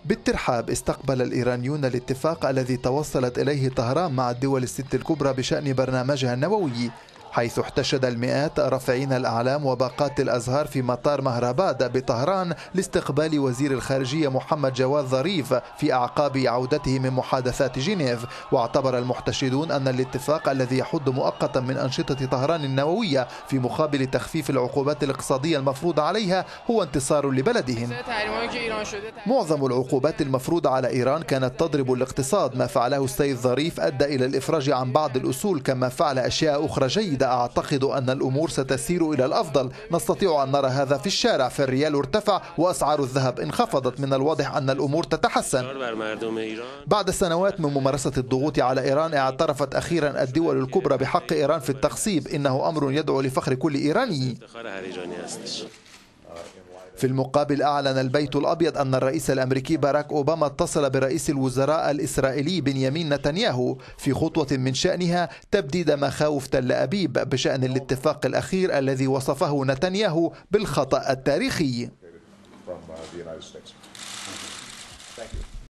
بالترحاب استقبل الإيرانيون الاتفاق الذي توصلت إليه طهران مع الدول الست الكبرى بشأن برنامجها النووي، حيث احتشد المئات رافعين الأعلام وباقات الأزهار في مطار مهرباد بطهران لاستقبال وزير الخارجية محمد جواد ظريف في أعقاب عودته من محادثات جنيف. واعتبر المحتشدون أن الاتفاق الذي يحد مؤقتا من أنشطة طهران النووية في مقابل تخفيف العقوبات الاقتصادية المفروضة عليها هو انتصار لبلدهم. معظم العقوبات المفروضة على إيران كانت تضرب الاقتصاد. ما فعله السيد ظريف أدى إلى الإفراج عن بعض الأصول، كما فعل أشياء أخرى جيدة. أعتقد أن الأمور ستسير إلى الأفضل. نستطيع أن نرى هذا في الشارع، فالريال ارتفع وأسعار الذهب انخفضت. من الواضح أن الأمور تتحسن. بعد سنوات من ممارسة الضغوط على إيران، اعترفت أخيرا الدول الكبرى بحق إيران في التخصيب. إنه أمر يدعو لفخر كل إيراني. في المقابل أعلن البيت الأبيض أن الرئيس الأمريكي باراك أوباما اتصل برئيس الوزراء الإسرائيلي بنيامين نتنياهو في خطوة من شأنها تبديد مخاوف تل أبيب بشأن الاتفاق الأخير الذي وصفه نتنياهو بالخطأ التاريخي.